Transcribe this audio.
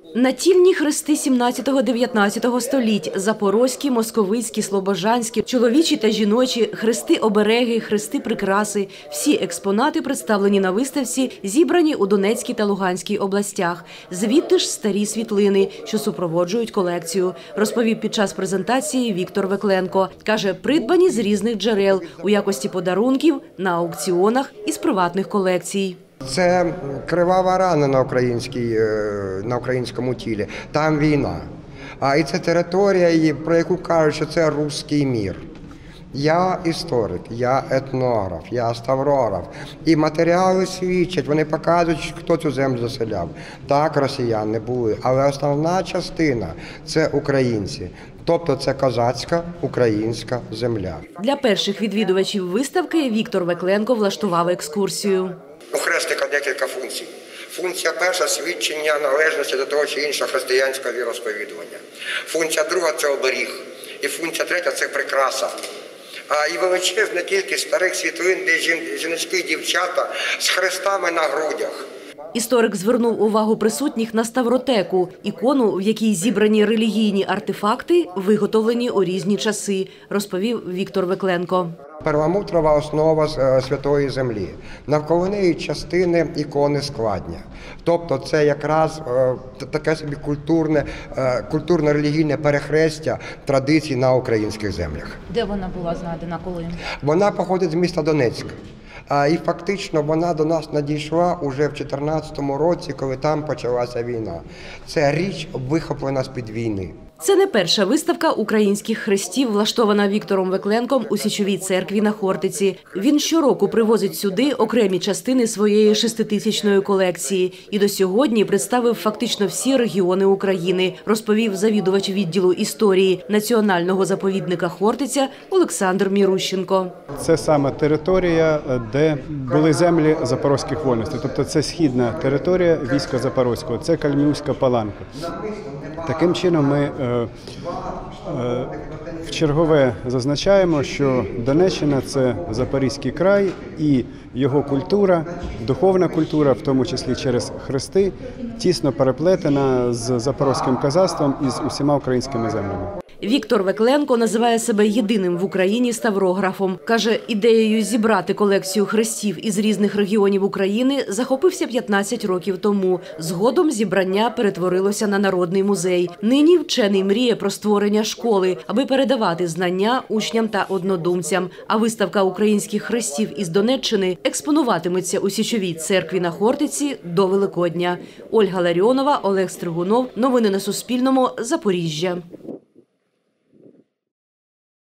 Натільні хрести 17-19 століть – запорозькі, московицькі, слобожанські, чоловічі та жіночі, хрести-обереги, хрести-прикраси – всі експонати представлені на виставці, зібрані у Донецькій та Луганській областях. Звідти ж старі світлини, що супроводжують колекцію, розповів під час презентації Віктор Векленко. Каже, придбані з різних джерел у якості подарунків, на аукціонах із приватних колекцій. Це кривава рана на українському тілі. Там війна. І це територія, про яку кажуть, що це руський мір. Я історик, я етнограф, я ставрограф. І матеріали свідчать, вони показують, хто цю землю заселяв. Так, росіяни були, але основна частина – це українці. Тобто це козацька українська земля. Для перших відвідувачів виставки Віктор Векленко влаштував екскурсію. У хрестика декілька функцій. Функція перша – свідчення належності до того чи іншого християнського віросповідування. Функція друга – це оберіг. І функція третя – це прикраса. І величезна кількість старих світлин, де жіночки і дівчата з хрестами на грудях. Історик звернув увагу присутніх на ставротеку – ікону, в якій зібрані релігійні артефакти, виготовлені у різні часи, розповів Віктор Векленко. Перламутрова основа Святої Землі. Навколо неї частини ікони складня. Тобто це якраз таке собі культурно-релігійне перехрестя традицій на українських землях. Де вона була знайдена, коли? Вона походить з міста Донецька. І фактично вона до нас надійшла уже в 2014 році, коли там почалася війна. Це річ вихоплена з-під війни. Це не перша виставка українських хрестів, влаштована Віктором Векленком у Січовій церкві на Хортиці. Він щороку привозить сюди окремі частини своєї 6-тисячної колекції і до сьогодні представив фактично всі регіони України, розповів завідувач відділу історії Національного заповідника Хортиця Олександр Мірущенко. Це саме територія, де були землі запорозьких вольностей. Тобто це східна територія війська Запорозького, це Кальмівська паланка. Таким чином ми вчергове зазначаємо, що Донеччина – це Запорізький край і його культура, духовна культура, в тому числі через хрести, тісно переплетена з запорозьким козацтвом і з усіма українськими землями. Віктор Векленко називає себе єдиним в Україні ставрографом. Каже, ідеєю зібрати колекцію хрестів із різних регіонів України захопився 15 років тому. Згодом зібрання перетворилося на народний музей. Нині вчений мріє про створення школи, аби передавати знання учням та однодумцям. А виставка українських хрестів із Донеччини експонуватиметься у Січовій церкві на Хортиці до Великодня. Ольга Ларіонова, Олег Стригунов. Новини на Суспільному. Запоріжжя.